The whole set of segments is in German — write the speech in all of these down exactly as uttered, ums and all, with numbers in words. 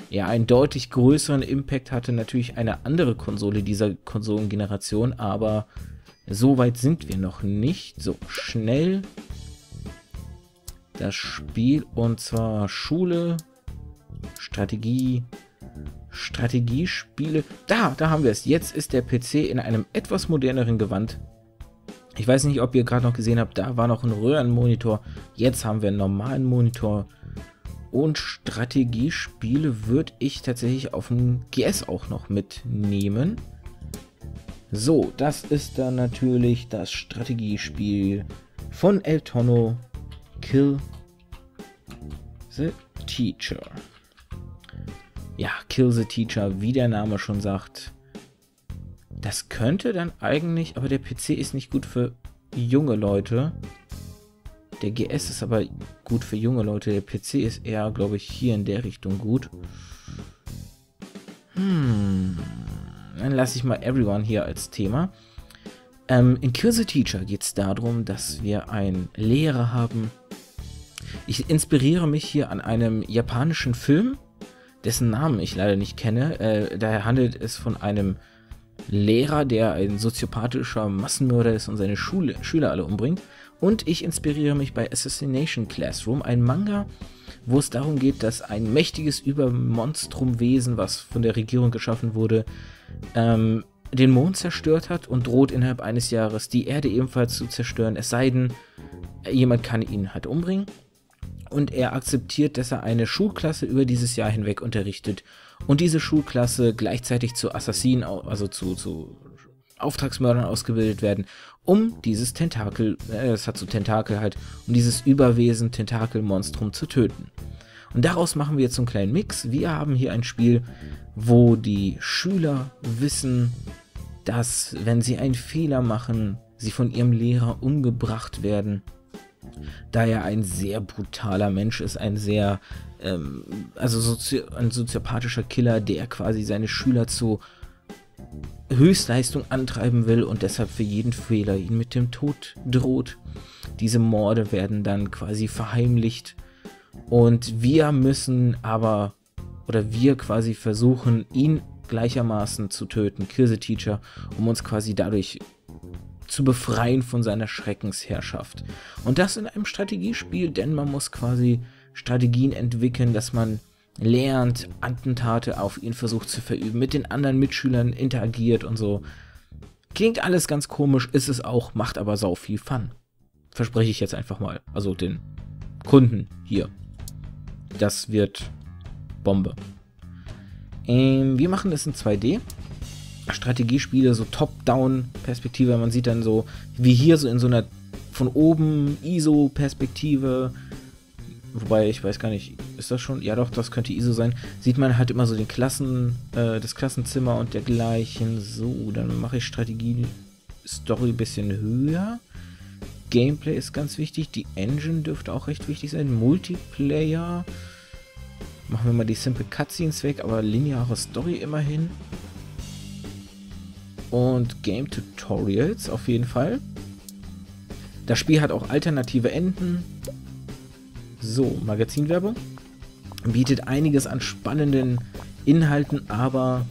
Ja, einen deutlich größeren Impact hatte natürlich eine andere Konsole dieser Konsolengeneration, aber so weit sind wir noch nicht. So, schnell das Spiel, und zwar Schule, Strategie, Strategiespiele. Da, da haben wir es. Jetzt ist der P C in einem etwas moderneren Gewand. Ich weiß nicht, ob ihr gerade noch gesehen habt, da war noch ein Röhrenmonitor. Jetzt haben wir einen normalen Monitor. Und Strategiespiele würde ich tatsächlich auf dem G S auch noch mitnehmen. So, das ist dann natürlich das Strategiespiel von El Tonno, Kill the Teacher. Ja, Kill the Teacher, wie der Name schon sagt. Das könnte dann eigentlich, aber der P C ist nicht gut für junge Leute. Der G S ist aber gut für junge Leute. Der P C ist eher, glaube ich, hier in der Richtung gut. Hm. Dann lasse ich mal Everyone hier als Thema. Ähm, in Kill the Teacher geht es darum, dass wir einen Lehrer haben. Ich inspiriere mich hier an einem japanischen Film, dessen Namen ich leider nicht kenne. Äh, daher handelt es von einem Lehrer, der ein soziopathischer Massenmörder ist und seine Schule, Schüler alle umbringt. Und ich inspiriere mich bei Assassination Classroom, ein Manga, wo es darum geht, dass ein mächtiges Übermonstrumwesen, was von der Regierung geschaffen wurde, ähm, den Mond zerstört hat und droht innerhalb eines Jahres die Erde ebenfalls zu zerstören, es sei denn, jemand kann ihn halt umbringen. Und er akzeptiert, dass er eine Schulklasse über dieses Jahr hinweg unterrichtet und diese Schulklasse gleichzeitig zu Assassinen, also zu, zu Auftragsmördern ausgebildet werden, um dieses Tentakel, äh, es hat so Tentakel halt, um dieses Überwesen, Tentakelmonstrum zu töten. Und daraus machen wir jetzt so einen kleinen Mix. Wir haben hier ein Spiel, wo die Schüler wissen, dass, wenn sie einen Fehler machen, sie von ihrem Lehrer umgebracht werden. Da er ein sehr brutaler Mensch ist, ein sehr, ähm, also sozi ein soziopathischer Killer, der quasi seine Schüler zu Höchstleistung antreiben will und deshalb für jeden Fehler ihn mit dem Tod droht. Diese Morde werden dann quasi verheimlicht und wir müssen aber, oder wir quasi versuchen, ihn gleichermaßen zu töten, Kill the Teacher, um uns quasi dadurch zu befreien von seiner Schreckensherrschaft. Und das in einem Strategiespiel, denn man muss quasi Strategien entwickeln, dass man lernt, Attentate auf ihn versucht zu verüben, mit den anderen Mitschülern interagiert und so. Klingt alles ganz komisch, ist es auch, macht aber sau viel Fun. Verspreche ich jetzt einfach mal. Also den Kunden hier. Das wird Bombe. Ähm, wir machen das in zwei D. Strategiespiele, so Top-Down-Perspektive. Man sieht dann so, wie hier so in so einer von oben I S O-Perspektive. Wobei, ich weiß gar nicht, ist das schon? Ja doch, das könnte I S O sein. Sieht man halt immer so den Klassen, äh, das Klassenzimmer und dergleichen. So, dann mache ich Strategie-Story ein bisschen höher. Gameplay ist ganz wichtig. Die Engine dürfte auch recht wichtig sein. Multiplayer. Machen wir mal die Simple Cutscenes weg, aber lineare Story immerhin. Und Game Tutorials auf jeden Fall. Das Spiel hat auch alternative Enden. So, Magazinwerbung. Bietet einiges an spannenden Inhalten, aber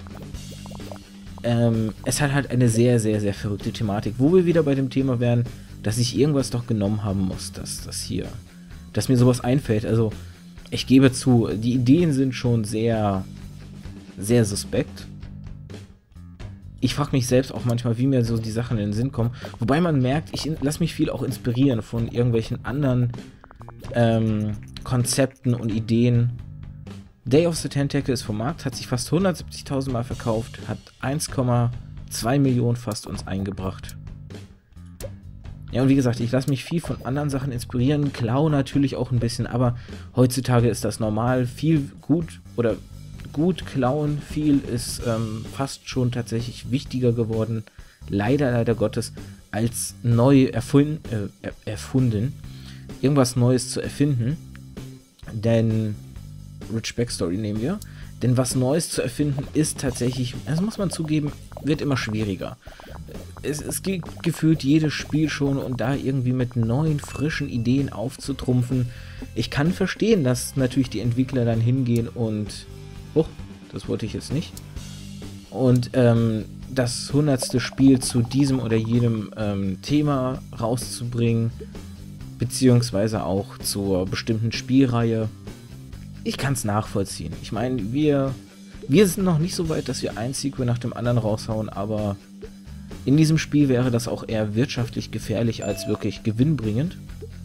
ähm, es hat halt eine sehr, sehr, sehr verrückte Thematik. Wo wir wieder bei dem Thema wären, dass ich irgendwas doch genommen haben muss, dass das hier, dass mir sowas einfällt. Also, ich gebe zu, die Ideen sind schon sehr, sehr suspekt. Ich frage mich selbst auch manchmal, wie mir so die Sachen in den Sinn kommen. Wobei man merkt, ich lasse mich viel auch inspirieren von irgendwelchen anderen ähm, Konzepten und Ideen. Day of the Tentacle ist vom Markt, hat sich fast hundertsiebzigtausend Mal verkauft, hat eins Komma zwei Millionen fast uns eingebracht. Ja, und wie gesagt, ich lasse mich viel von anderen Sachen inspirieren, klaue natürlich auch ein bisschen, aber heutzutage ist das normal. Viel gut oder gut klauen, viel ist ähm, fast schon tatsächlich wichtiger geworden, leider, leider Gottes, als neu erfund, äh, erfunden, irgendwas Neues zu erfinden, denn Rich Backstory nehmen wir, denn was Neues zu erfinden ist tatsächlich, das muss man zugeben, wird immer schwieriger. Es, es geht gefühlt jedes Spiel schon und da irgendwie mit neuen, frischen Ideen aufzutrumpfen. Ich kann verstehen, dass natürlich die Entwickler dann hingehen und Oh, das wollte ich jetzt nicht. Und ähm, das hundertste Spiel zu diesem oder jenem ähm, Thema rauszubringen, beziehungsweise auch zur bestimmten Spielreihe. Ich kann es nachvollziehen. Ich meine, wir, wir sind noch nicht so weit, dass wir ein Sequel nach dem anderen raushauen, aber in diesem Spiel wäre das auch eher wirtschaftlich gefährlich als wirklich gewinnbringend.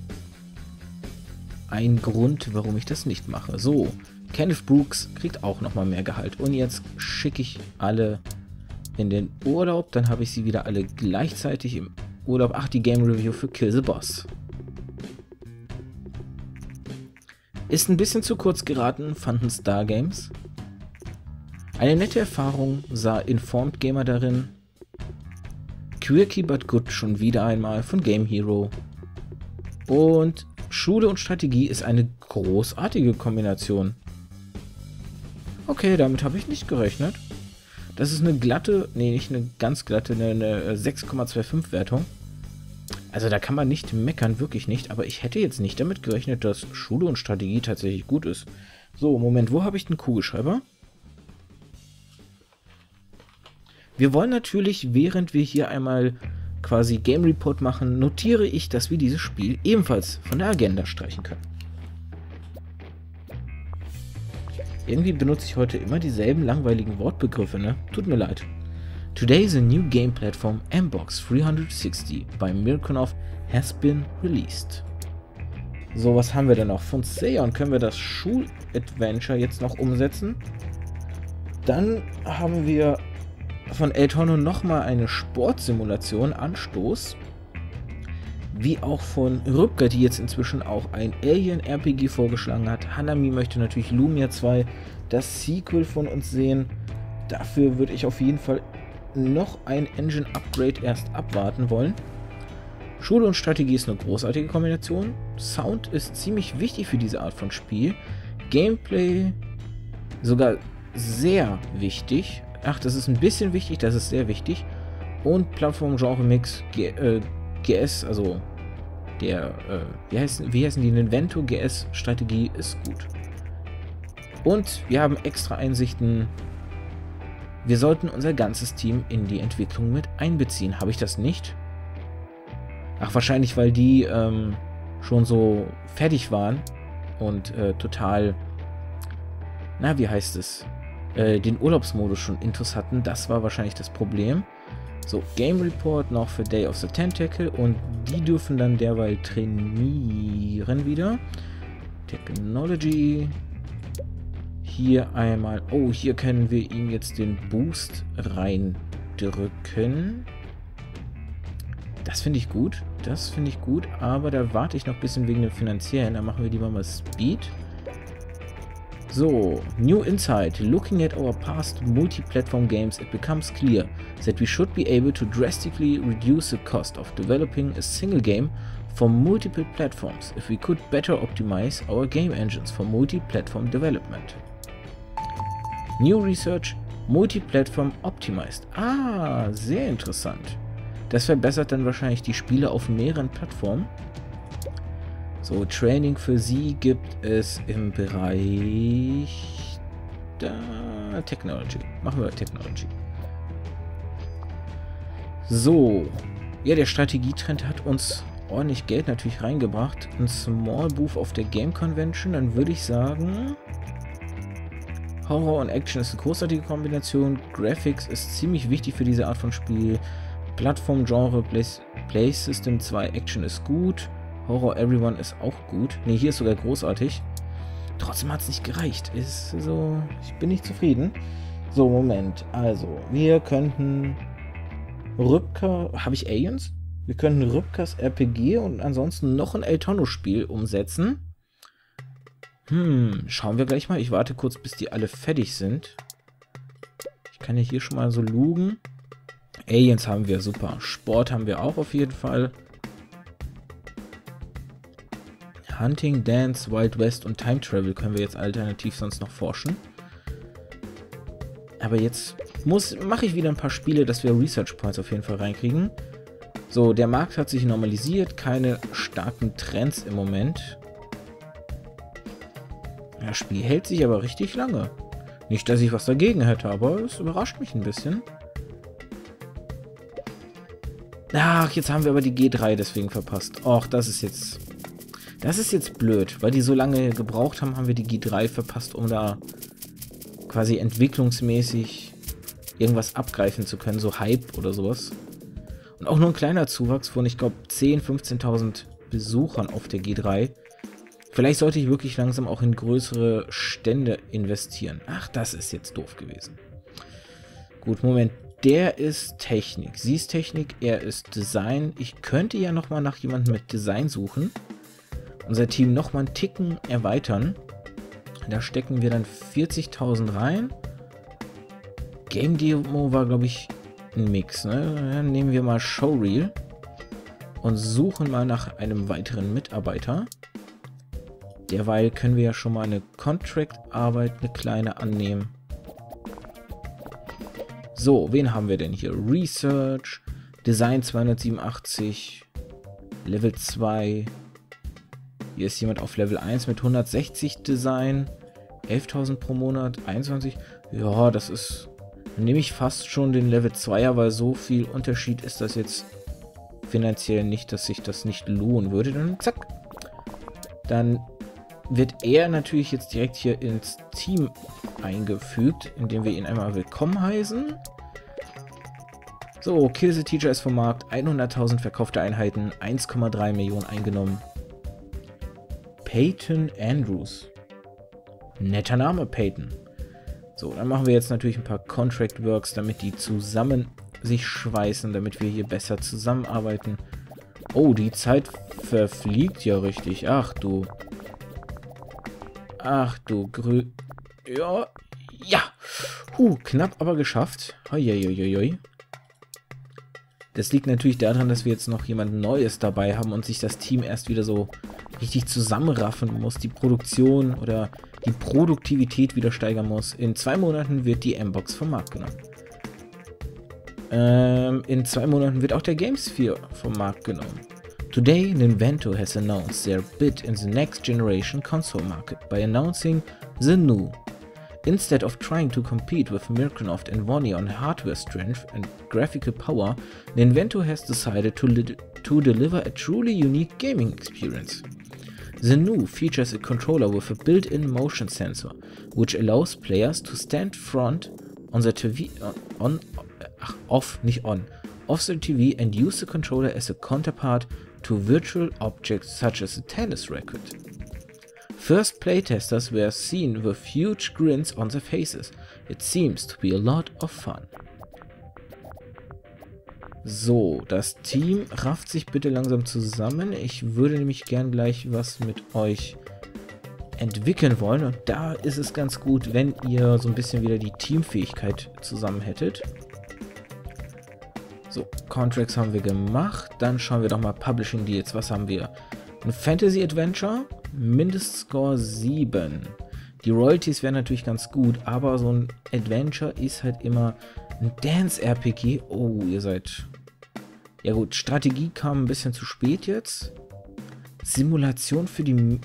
Ein Grund, warum ich das nicht mache. So, Kenneth Brooks kriegt auch nochmal mehr Gehalt. Und jetzt schicke ich alle in den Urlaub. Dann habe ich sie wieder alle gleichzeitig im Urlaub. Ach, die Game Review für Kill the Boss. Ist ein bisschen zu kurz geraten, fanden Star Games. Eine nette Erfahrung sah Informed Gamer darin. Quirky but Good schon wieder einmal von Game Hero. Und Schule und Strategie ist eine großartige Kombination. Okay, damit habe ich nicht gerechnet. Das ist eine glatte, nee, nicht eine ganz glatte, eine, eine sechs Komma fünfundzwanzig Wertung. Also da kann man nicht meckern, wirklich nicht. Aber ich hätte jetzt nicht damit gerechnet, dass Schule und Strategie tatsächlich gut ist. So, Moment, wo habe ich den Kugelschreiber? Wir wollen natürlich, während wir hier einmal quasi Game Report machen, notiere ich, dass wir dieses Spiel ebenfalls von der Agenda streichen können. Irgendwie benutze ich heute immer dieselben langweiligen Wortbegriffe, ne? Tut mir leid. Today is a new game platform M Box dreihundertsechzig by Mirkonov has been released. So, was haben wir denn noch? Von Seon können wir das Schuladventure jetzt noch umsetzen. Dann haben wir von Eltono nochmal eine Sportsimulation, Anstoß. Wie auch von Rübker, die jetzt inzwischen auch ein Alien-R P G vorgeschlagen hat. Hanami möchte natürlich Lumia zwei, das Sequel von uns sehen. Dafür würde ich auf jeden Fall noch ein Engine-Upgrade erst abwarten wollen. Schule und Strategie ist eine großartige Kombination. Sound ist ziemlich wichtig für diese Art von Spiel. Gameplay sogar sehr wichtig. Ach, das ist ein bisschen wichtig, das ist sehr wichtig. Und Plattform-Genre-Mix, äh, G S, also der, äh, wie heißen, wie heißen die, Ninvento G S-Strategie ist gut. Und wir haben extra Einsichten. Wir sollten unser ganzes Team in die Entwicklung mit einbeziehen. Habe ich das nicht? Ach, wahrscheinlich, weil die ähm, schon so fertig waren und äh, total, na, wie heißt es, äh, den Urlaubsmodus schon intus hatten. Das war wahrscheinlich das Problem. So, Game Report noch für Day of the Tentacle und die dürfen dann derweil trainieren wieder. Technology. Hier einmal, oh, hier können wir ihm jetzt den Boost reindrücken. Das finde ich gut, das finde ich gut, aber da warte ich noch ein bisschen wegen dem Finanziellen, da machen wir lieber mal Speed. So, New Insight. Looking at our past multi-platform games, it becomes clear that we should be able to drastically reduce the cost of developing a single game for multiple platforms if we could better optimize our game engines for multi-platform development. New Research, Multi-Platform Optimized. Ah, sehr interessant. Das verbessert dann wahrscheinlich die Spiele auf mehreren Plattformen. So, Training für sie gibt es im Bereich der Technology. Machen wir Technology. So, ja, der Strategietrend hat uns ordentlich Geld natürlich reingebracht. Ein Small Booth auf der Game Convention, dann würde ich sagen, Horror und Action ist eine großartige Kombination. Graphics ist ziemlich wichtig für diese Art von Spiel. Plattform-Genre, Play, Play System zwei Action ist gut. Horror Everyone ist auch gut. Ne, hier ist sogar großartig. Trotzdem hat es nicht gereicht. Ist so, ich bin nicht zufrieden. So, Moment. Also, wir könnten Rübker, habe ich Aliens? Wir könnten Rübkers R P G und ansonsten noch ein Eltono-Spiel umsetzen. Hm, schauen wir gleich mal. Ich warte kurz, bis die alle fertig sind. Ich kann ja hier schon mal so lugen. Aliens haben wir, super. Sport haben wir auch auf jeden Fall. Hunting, Dance, Wild West und Time Travel können wir jetzt alternativ sonst noch forschen. Aber jetzt mache ich wieder ein paar Spiele, dass wir Research Points auf jeden Fall reinkriegen. So, der Markt hat sich normalisiert. Keine starken Trends im Moment. Das Spiel hält sich aber richtig lange. Nicht, dass ich was dagegen hätte, aber es überrascht mich ein bisschen. Ach, jetzt haben wir aber die G drei deswegen verpasst. Och, das ist jetzt... Das ist jetzt blöd, weil die so lange gebraucht haben, haben wir die G drei verpasst, um da quasi entwicklungsmäßig irgendwas abgreifen zu können, so Hype oder sowas. Und auch nur ein kleiner Zuwachs von, ich glaube, zehntausend, fünfzehntausend Besuchern auf der G drei. Vielleicht sollte ich wirklich langsam auch in größere Stände investieren. Ach, das ist jetzt doof gewesen. Gut, Moment. Der ist Technik. Sie ist Technik, er ist Design. Ich könnte ja nochmal nach jemandem mit Design suchen. Unser Team nochmal einen Ticken erweitern. Da stecken wir dann vierzigtausend rein. Game Demo war, glaube ich, ein Mix. Ne? Dann nehmen wir mal Showreel und suchen mal nach einem weiteren Mitarbeiter. Derweil können wir ja schon mal eine Contract-Arbeit, eine kleine annehmen. So, wen haben wir denn hier? Research, Design zweihundertsiebenundachtzig, Level zwei. Hier ist jemand auf Level eins mit hundertsechzig Design, elftausend pro Monat, einundzwanzig. Ja, das ist... Dann nehme ich fast schon den Level zweier, weil so viel Unterschied ist das jetzt finanziell nicht, dass sich das nicht lohnen würde. Dann zack. Dann wird er natürlich jetzt direkt hier ins Team eingefügt, indem wir ihn einmal willkommen heißen. So, Kill the Teacher ist vom Markt, hunderttausend verkaufte Einheiten, eins Komma drei Millionen eingenommen. Peyton Andrews. Netter Name, Peyton. So, dann machen wir jetzt natürlich ein paar Contract Works, damit die zusammen sich schweißen, damit wir hier besser zusammenarbeiten. Oh, die Zeit verfliegt ja richtig. Ach du. Ach du Grü... Ja, ja. Huh, knapp aber geschafft. Hoi. Das liegt natürlich daran, dass wir jetzt noch jemand Neues dabei haben und sich das Team erst wieder so richtig zusammenraffen muss, die Produktion oder die Produktivität wieder steigern muss. In zwei Monaten wird die M-Box vom Markt genommen. Ähm, in zwei Monaten wird auch der GameSphere vom Markt genommen. Today, Nintendo has announced their bid in the next generation console market by announcing the new. Instead of trying to compete with Microsoft and Sony on hardware strength and graphical power, Nintendo has decided to, to deliver a truly unique gaming experience. The new features a controller with a built-in motion sensor, which allows players to stand front on the T V on, ach, off, nicht on, off the T V and use the controller as a counterpart to virtual objects such as a tennis racket. First playtesters were seen with huge grins on their faces. It seems to be a lot of fun. So, das Team rafft sich bitte langsam zusammen. Ich würde nämlich gern gleich was mit euch entwickeln wollen. Und da ist es ganz gut, wenn ihr so ein bisschen wieder die Teamfähigkeit zusammen hättet. So, Contracts haben wir gemacht. Dann schauen wir doch mal Publishing Deals. Was haben wir? Ein Fantasy Adventure. Mindestscore sieben. Die Royalties wären natürlich ganz gut, aber so ein Adventure ist halt immer ein Dance-R P G. Oh, ihr seid... Ja gut, Strategie kam ein bisschen zu spät jetzt. Simulation für die...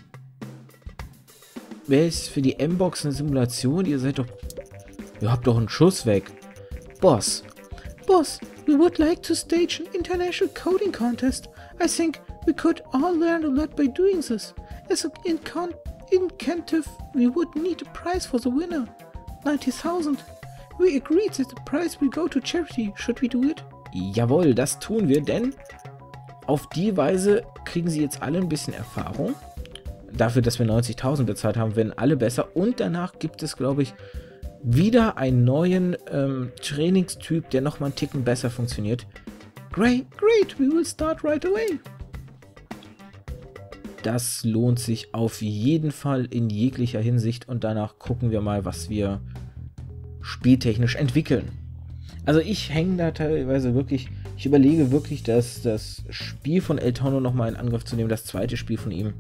Wer ist für die M-Box eine Simulation? Ihr seid doch... Ihr habt doch einen Schuss weg. Boss. Boss, we would like to stage an international coding contest. I think we could all learn a lot by doing this. As an incentive, we would need a prize for the winner. ninety thousand. We agreed that the prize will go to charity. Should we do it? Jawohl, das tun wir, denn auf die Weise kriegen sie jetzt alle ein bisschen Erfahrung. Dafür, dass wir neunzigtausend bezahlt haben, werden alle besser. Und danach gibt es, glaube ich, wieder einen neuen ähm, Trainingstyp, der nochmal einen Ticken besser funktioniert. Great, great, we will start right away. Das lohnt sich auf jeden Fall in jeglicher Hinsicht und danach gucken wir mal, was wir spieltechnisch entwickeln. Also ich hänge da teilweise wirklich, ich überlege wirklich, dass das Spiel von El Tono nochmal in Angriff zu nehmen, das zweite Spiel von ihm.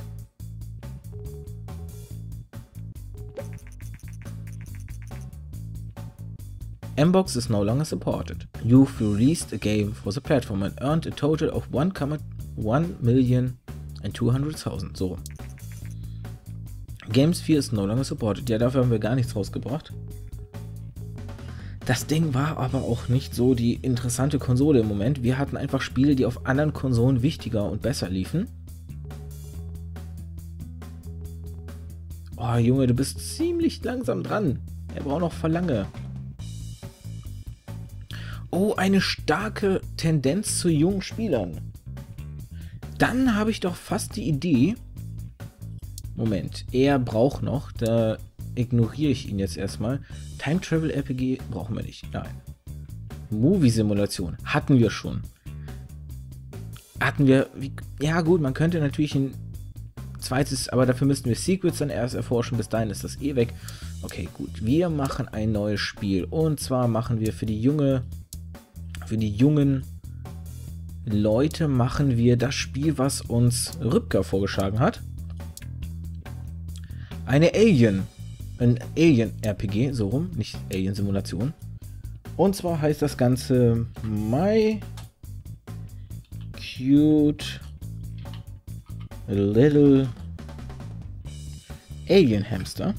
M-Box is no longer supported. You've released a game for the platform and earned a total of one million two hundred thousand. So. Games vier ist no longer supported. Ja, dafür haben wir gar nichts rausgebracht. Das Ding war aber auch nicht so die interessante Konsole im Moment. Wir hatten einfach Spiele, die auf anderen Konsolen wichtiger und besser liefen. Oh, Junge, du bist ziemlich langsam dran. Er braucht noch voll lange. Oh, eine starke Tendenz zu jungen Spielern. Dann habe ich doch fast die Idee. Moment, er braucht noch. Da ignoriere ich ihn jetzt erstmal. Time Travel R P G brauchen wir nicht. Nein. Movie Simulation hatten wir schon. Hatten wir. Wie, ja, gut, man könnte natürlich ein zweites, aber dafür müssten wir Secrets dann erst erforschen. Bis dahin ist das eh weg. Okay, gut. Wir machen ein neues Spiel. Und zwar machen wir für die junge. Für die jungen Leute machen wir das Spiel, was uns Rübker vorgeschlagen hat. Eine Alien. Ein Alien-R P G, so rum, nicht Alien-Simulation. Und zwar heißt das Ganze My Cute Little Alien Hamster.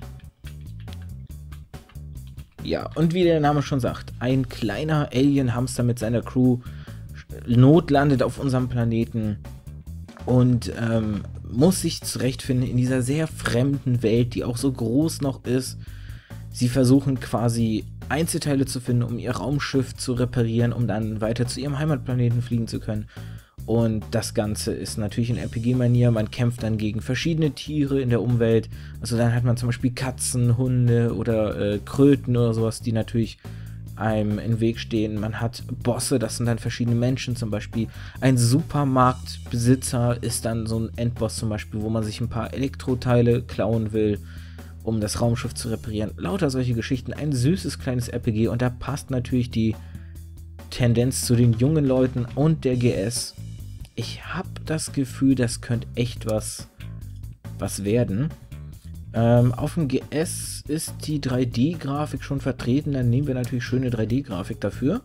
Ja, und wie der Name schon sagt, ein kleiner Alien-Hamster mit seiner Crew notlandet auf unserem Planeten und ähm, muss sich zurechtfinden in dieser sehr fremden Welt, die auch so groß noch ist. Sie versuchen quasi Einzelteile zu finden, um ihr Raumschiff zu reparieren, um dann weiter zu ihrem Heimatplaneten fliegen zu können. Und das Ganze ist natürlich in R P G-Manier. Man kämpft dann gegen verschiedene Tiere in der Umwelt. Also dann hat man zum Beispiel Katzen, Hunde oder äh, Kröten oder sowas, die natürlich einem im Weg stehen. Man hat Bosse, das sind dann verschiedene Menschen. Zum Beispiel ein Supermarktbesitzer ist dann so ein Endboss zum Beispiel, wo man sich ein paar Elektroteile klauen will, um das Raumschiff zu reparieren. Lauter solche Geschichten. Ein süßes kleines R P G und da passt natürlich die Tendenz zu den jungen Leuten und der G S. Ich habe das Gefühl, das könnte echt was, was werden. Ähm, auf dem G S ist die drei D-Grafik schon vertreten, dann nehmen wir natürlich schöne drei D-Grafik dafür.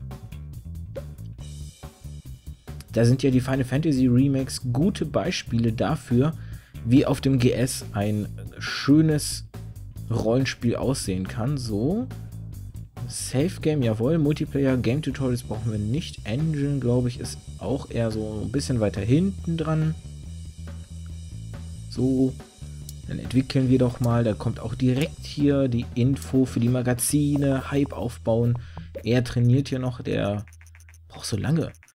Da sind ja die Final Fantasy Remakes gute Beispiele dafür, wie auf dem G S ein schönes Rollenspiel aussehen kann. So, Safe Game, jawohl, Multiplayer, Game Tutorials brauchen wir nicht. Engine, glaube ich, ist auch eher so ein bisschen weiter hinten dran. So, dann entwickeln wir doch mal, da kommt auch direkt hier die Info für die Magazine, Hype aufbauen. Er trainiert hier noch, der braucht so lange.